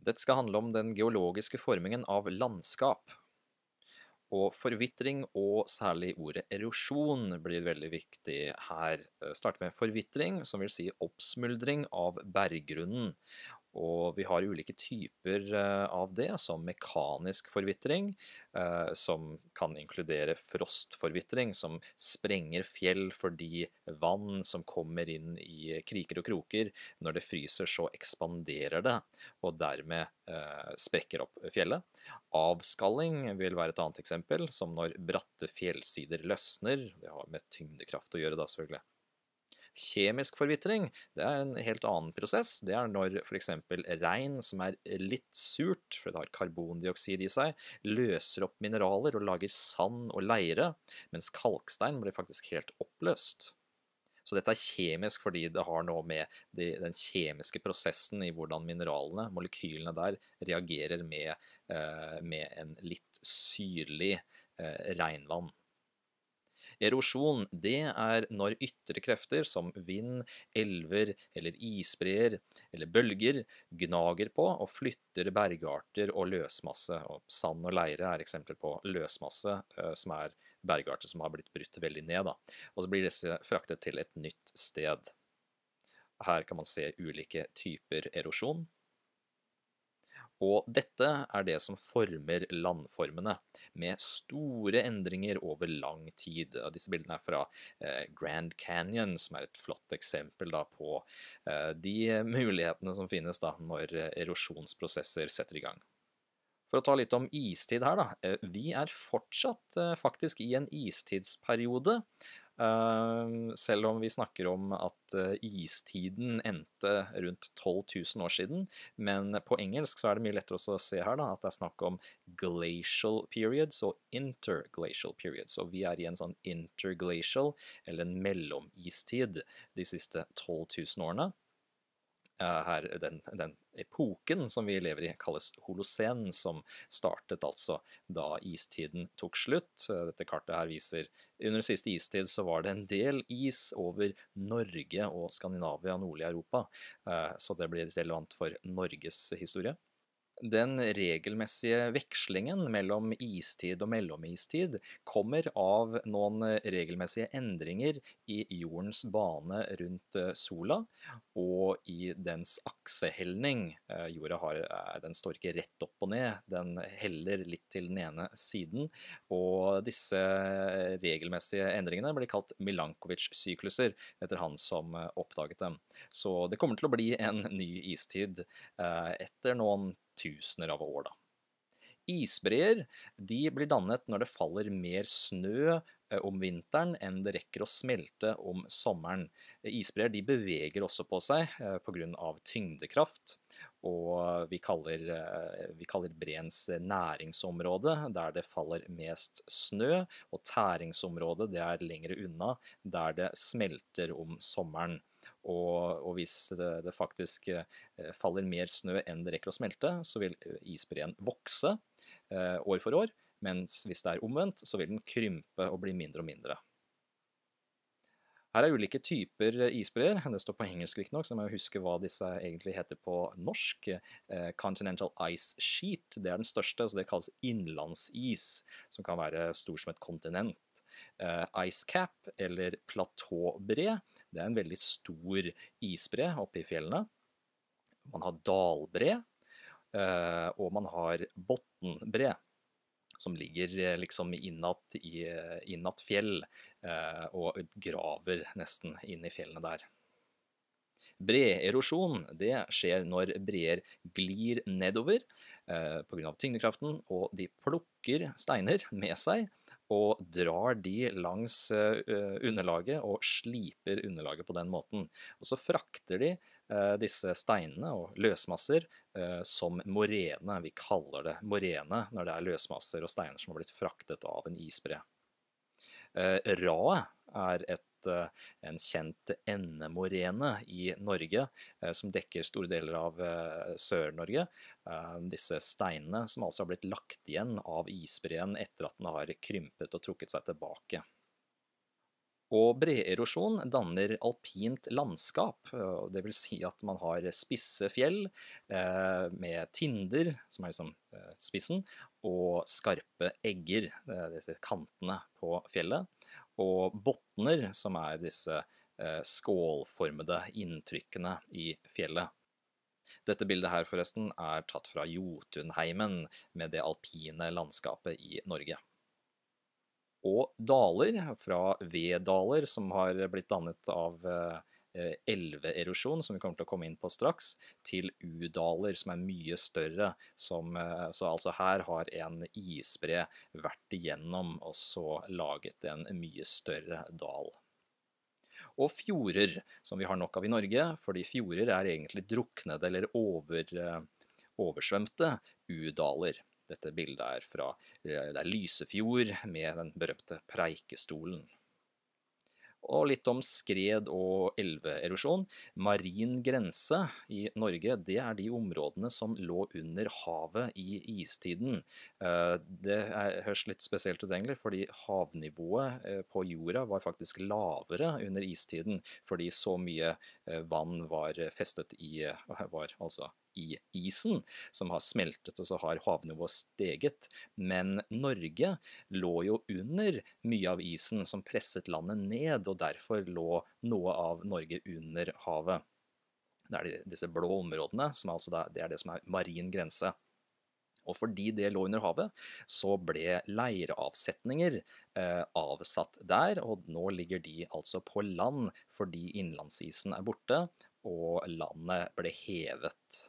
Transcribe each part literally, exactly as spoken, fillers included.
Dette skal handle om den geologiske formingen av landskap. Og forvitring, og særlig ordet erosjon, blir veldig viktig her. Start med forvitring, som vil si oppsmuldring av berggrunnen. Og vi har ulike typer eh, av det, som mekanisk forvitring, eh, som kan inkludere frostforvitring, som sprenger fjell fordi vann som kommer inn i kriker og kroker, når det fryser så ekspanderer det, og dermed eh, sprekker opp fjellet. Avskalling vil være et annet eksempel, som når bratte fjellsider løsner. Det har med tyngdekraft å gjøre da, selvfølgelig. Kjemisk forvitring, det er en helt annen prosess. Det er når for eksempel regn, som er litt surt, for det har karbondioksid i seg, løser opp mineraler og lager sand og leire, mens kalkstein blir faktisk helt oppløst. Så dette er kjemisk fordi det har noe med de, den kjemiske prosessen i hvordan mineralene, molekylene der, reagerer med, eh, med en litt syrlig eh, regnvann. Erosjon, det er når ytre krefter som vind, elver eller isbreer eller bølger gnager på og flytter bergarter og løsmasse. Og sand og leire er eksempler på løsmasse, som er bergarter som har blitt brutt veldig ned. Da. Og så blir disse fraktet til et nytt sted. Her kan man se ulike typer erosjon. Og dette er det som former landformene, med store endringer over lang tid. Disse bildene er fra eh, Grand Canyon, som er et flott eksempel da, på eh, de mulighetene som finnes da, når erosjonsprosesser setter i gang. For å ta litt om istid her da, eh, vi er fortsatt eh, faktisk i en istidsperiode, Uh, selv om vi snakker om at uh, istiden endte rundt tolv tusen år siden, men på engelsk så er det mye lettere å se her da, at det er snakk om glacial periods og interglacial periods, og vi er i en sånn interglacial, eller en mellomistid, de siste tolv tusen årene. Uh, her, den, den epoken som vi lever i kalles Holocen, som startet altså da istiden tok slutt. Uh, dette kartet her viser, under siste istid så var det en del is over Norge og Skandinavia, nordlig Europa, uh, så det blir relevant for Norges historie. Den regelmessige vekslingen mellom istid og mellomistid kommer av noen regelmessige endringer i jordens bane rundt sola og i dens aksehelning. Jorda har, den står ikke rett opp og ned, den heller litt til den ene siden, og disse regelmessige endringene blir kalt Milankovic-sykluser etter han som oppdaget dem. Så det kommer til å bli en ny istid etter noen tusener av år da. Isbreer, de blir dannet når det faller mer snø om vinteren enn det rekker å smelte om sommeren. Isbreer, de beveger også på seg på grunn av tyngdekraft, og vi kaller, vi kaller breens næringsområde, der det faller mest snø, og tæringsområdet, det er lengre unna, der det smelter om sommeren. Og, og hvis det, det faktisk eh, faller mer snø enn det rekker å smelte, så vil isbreen vokse eh, år for år, mens hvis det er omvendt, så vil den krympe og bli mindre og mindre. Her er ulike typer isbreer, det står på engelsk riktignok, så må jeg huske hva disse egentlig heter på norsk. Eh, Continental Ice Sheet, det er den største, så det kalles innlandsis, som kan være stor som et kontinent. Uh, ice cap, eller platåbre, det er en veldig stor isbre oppe i fjellene. Man har dalbre, uh, og man har bottenbre, som ligger liksom innatt i innatt fjell, uh, og graver nesten inn i fjellene der. Breerosjon, det skjer når breer glir nedover uh, på grunn av tyngdekraften, og de plukker steiner med seg, og drar de langs uh, underlaget og sliper underlaget på den måten. Og så frakter de uh, disse steinene og løsmasser uh, som morene. Vi kaller det morene når det er løsmasser og steiner som har blitt fraktet av en isbre. Uh, Raet er et en kjent endemorene i Norge, som dekker store deler av Sør-Norge. Disse steinene som altså har blitt lagt igjen av isbreen etter at den har krympet og trukket seg tilbake. Og breerosjon danner alpint landskap, og det vil si at man har spisse fjell eh, med tinder, som er liksom eh, spissen, og skarpe egger, eh, disse kantene på fjellet, og bottner, som er disse eh, skålformede inntrykkene i fjellet. Dette bildet her forresten er tatt fra Jotunheimen med det alpine landskapet i Norge. Og daler, fra V-daler, som har blitt dannet av eh, elveerosjon, som vi kommer til å komme inn på straks, til U-daler, som er mye større, som, eh, så altså her har en isbre vært igjennom, og så laget en mye større dal. Og fjorder, som vi har nok av i Norge, fordi fjorder er egentlig druknede eller over, oversvømte U-daler. Dette bildet er fra det er Lysefjord med den berømte Preikestolen. Og litt om skred og elveerosjon. Marin grense i Norge, det er de områdene som lå under havet i istiden. Det er, høres litt spesielt ut egentlig, fordi havnivået på jorda var faktisk lavere under istiden, fordi så mye vann var festet i, var altså i isen, som har smeltet, og så har havnivået steget. Men Norge lå jo under mye av isen som presset landet ned, og derfor lå noe av Norge under havet. Det er disse blå områdene, som altså da, det er det som er marin grense. Og fordi det lå under havet, så ble leiravsetninger eh, avsatt der, og nå ligger de altså på land, fordi innlandsisen er borte, og landet ble hevet.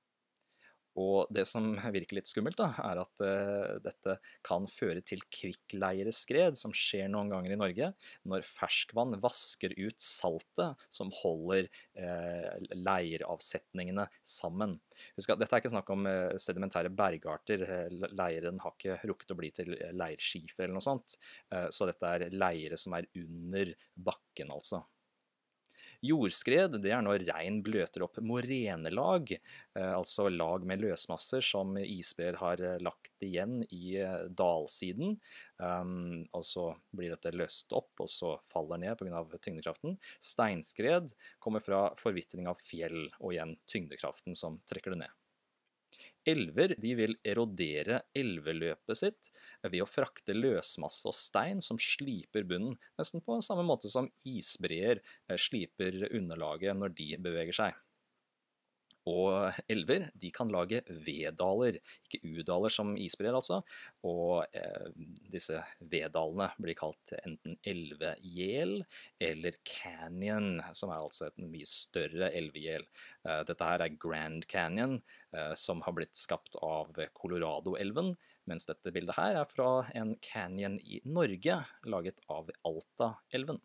Og det som virker litt skummelt da, er at uh, dette kan føre til kvikkleireskred, som skjer noen ganger i Norge, når ferskvann vasker ut saltet som holder uh, leiravsetningene sammen. Husk at dette er ikke snakk om uh, sedimentære bergarter, leiren har ikke rukket å bli til leirskifer eller noe sånt, uh, så dette er leire som er under bakken altså. Jordskred, det er når regn bløter opp morenelag, altså lag med løsmasser som isbreer har lagt igjen i dalsiden, og så blir dette løst opp, og så faller ned på grunn av tyngdekraften. Steinskred kommer fra forvitring av fjell, og igjen tyngdekraften som trekker det ned. Elver de vil erodere elveløpet sitt ved å frakte løsmasse og stein som sliper bunnen, nesten på samme måte som isbreer sliper underlaget når de beveger seg. Og elver, de kan lage V-daler, ikke U-daler som isbreer altså, og eh, disse V-dalene blir kalt enten elvegjel eller canyon, som er altså et mye større elvegjel. Eh, dette her er Grand Canyon, eh, som har blitt skapt av Colorado-elven, mens dette bildet her er fra en canyon i Norge, laget av Alta-elven.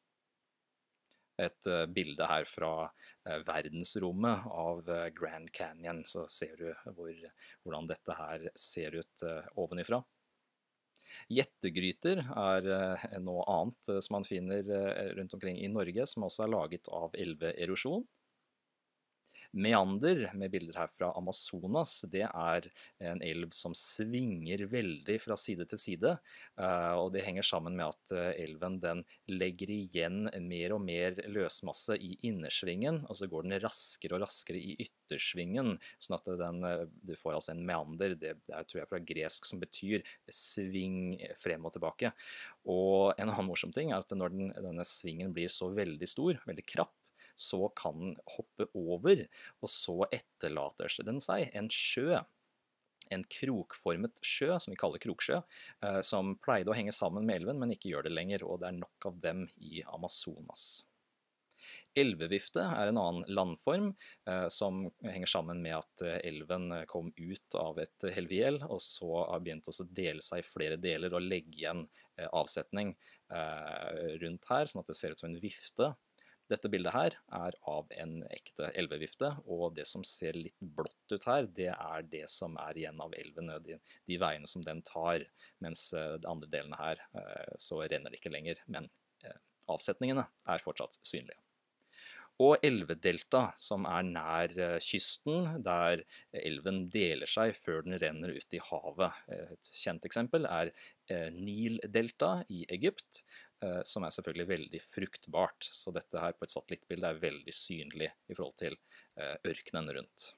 Et bilde her fra verdensrommet av Grand Canyon, så ser du hvor, hvordan dette her ser ut ovenifra. Jettegryter er noe annet som man finner rundt omkring i Norge, som også er laget av elveerosjon. Meander, med bilder her fra Amazonas, det er en elv som svinger veldig fra side til side, og det henger sammen med at elven den legger igjen mer og mer løsmasse i innersvingen, og så går den raskere og raskere i yttersvingen, sånn at den, du får altså en meander, det er tror jeg fra gresk som betyr sving frem og tilbake. Og en annen morsom ting er at når den, denne svingen blir så veldig stor, veldig krapp, så kan den hoppe over, og så etterlater den seg en sjø, en krokformet sjø, som vi kaller kroksjø, som pleide å henge sammen med elven, men ikke gjør det lenger, og det er nok av dem i Amazonas. Elvevifte er en annen landform eh, som henger sammen med at elven kom ut av et helvegjel, og så har begynt å dele seg i flere deler og legge igjen eh, avsetning eh, rundt her, sånn at det ser ut som en vifte. Dette bildet her er av en ekte elvevifte, og det som ser litt blått ut her, det er det som er igjen av elven, de, de veiene som den tar, mens de andre delene her så renner det ikke lenger, men avsetningene er fortsatt synlige. Og elvedelta, som er nær kysten, der elven deler seg før den renner ut i havet. Et kjent eksempel er Nildelta i Egypt, eh, som er selvfølgelig veldig fruktbart. Så dette her på et satellittbilde er veldig synlig i forhold til eh, ørkenen rundt.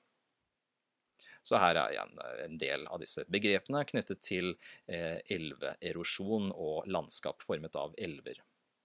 Så her er igjen en del av disse begrepene knyttet til eh, elveerosjon og landskap formet av elver.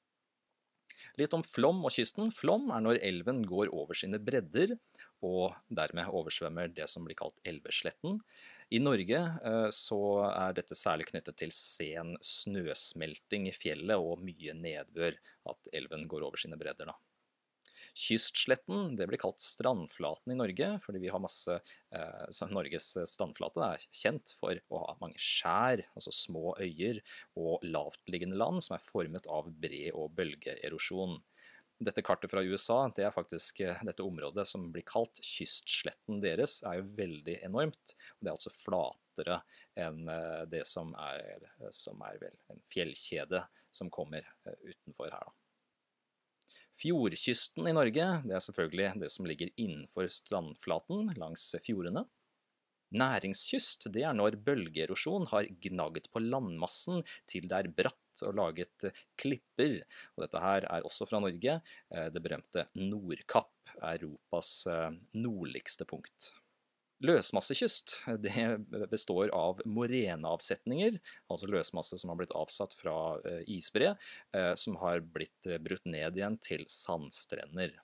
Litt om flom og kysten. Flom er når elven går over sine bredder, og dermed oversvømmer det som blir kalt elvesletten. I Norge eh, så er dette særlig knyttet til sen snøsmelting i fjellet og mye nedbør, at elven går over sine bredder da. Kystsletten, det blir kalt strandflaten i Norge, fordi vi har masse, eh, så Norges strandflate er kjent for å ha mange skjær, altså små øyer, og lavtliggende land som er formet av bre- og bølgeerosjon. Dette kartet fra U S A, det er faktisk dette området som blir kalt kystsletten deres, er jo veldig enormt, og det er altså flatere enn det som er, som er vel en fjellkjede som kommer utenfor her da. Fjordkysten i Norge, det er selvfølgelig det som ligger innenfor strandflaten langs fjordene. Næringskyst, det er når bølgeerosjon har gnagget på landmassen til det er bratt og laget klipper. Og dette her er også fra Norge. Det berømte Nordkapp, Europas nordligste punkt. Løsmassekyst, det består av moreneavsetninger, altså løsmasse som har blitt avsatt fra isbre, som har blitt brutt ned igjen til sandstrender.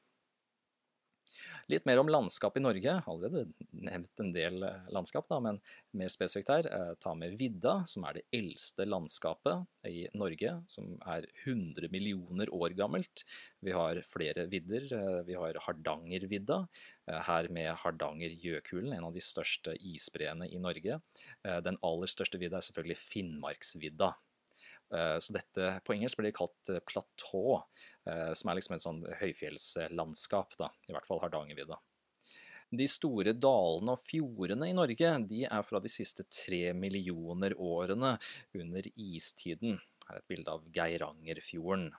Litt mer om landskap i Norge, allerede nevnt en del landskap da, men mer spesifikt her, ta med vidda, som er det eldste landskapet i Norge, som er hundre millioner år gammelt. Vi har flere vidder, vi har Hardangervidda, her med Hardangerjøkulen, en av de største isbreene i Norge. Den aller største vidda er selvfølgelig Finnmarksvidda. Så dette på engelsk blir det kalt platå, som er liksom en sånn høyfjellslandskap da, i hvert fall Hardangervidda. De store dalene og fjordene i Norge, de er fra de siste tre millioner årene under istiden. Her er et bilde av Geirangerfjorden.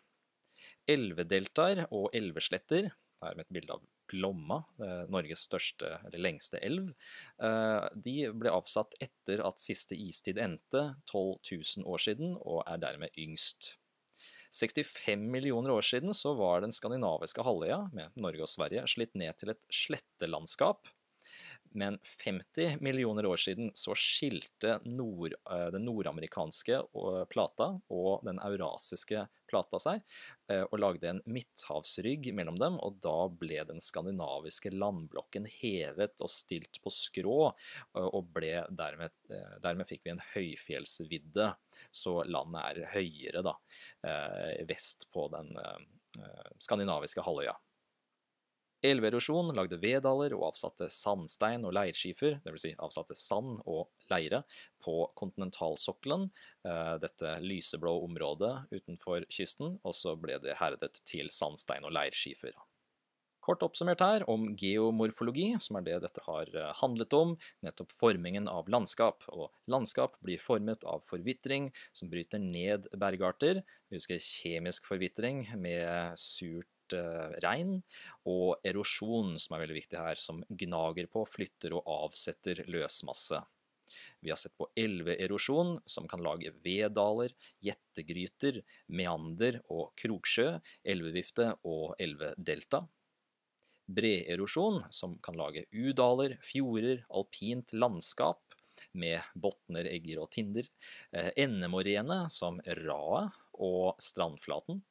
Elvedeltaer og elvesletter, her med et bilde av Glomma, Norges største eller lengste elv, de ble avsatt etter at siste istid endte tolv tusen år siden og er dermed yngst. sekstifem millioner år siden så var den skandinaviske halvøya med Norge og Sverige slitt ned til et slettelandskap, men femti millioner år siden så skilte nord, den nordamerikanske plata og den eurasiske plata seg, og lagde en midthavsrygg mellom dem, og da ble den skandinaviske landblokken hevet og stilt på skrå, og ble dermed, dermed fikk vi en høyfjellsvidde, så landet er høyere da, vest på den skandinaviske halvøya. Elveerosjon lagde veddaler og avsatte sandstein og leirskifer, det vil si avsatte sand og leire, på kontinentalsokkelen, dette lyseblå området utenfor kysten, og så ble det herdet til sandstein og leirskifer. Kort oppsummert her om geomorfologi, som er det dette har handlet om, nettopp formingen av landskap, og landskap blir formet av forvitring som bryter ned bergarter. Vi husker kjemisk forvitring med surt regn, og erosjon, som er veldig viktig her, som gnager på, flytter og avsetter løsmasse. Vi har sett på elveerosjon, som kan lage veddaler, jettegryter, meander og kroksjø, elvevifte og elvedelta. Breerosjon, som kan lage udaler, fjorder, alpint landskap, med botner, egger og tinder. Endemorene, som raet og strandflaten.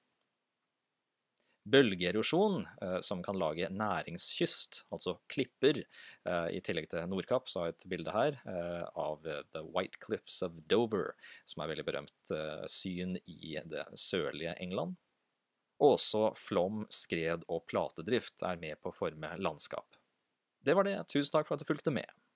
Bølgeerosjon, som kan lage næringskyst, altså klipper. I tillegg til Nordkapp så har jeg et bilde her av The White Cliffs of Dover, som er veldig berømt syn i det sørlige England. Også flom, skred og platedrift er med på å forme landskap. Det var det. Tusen takk for at du fulgte med.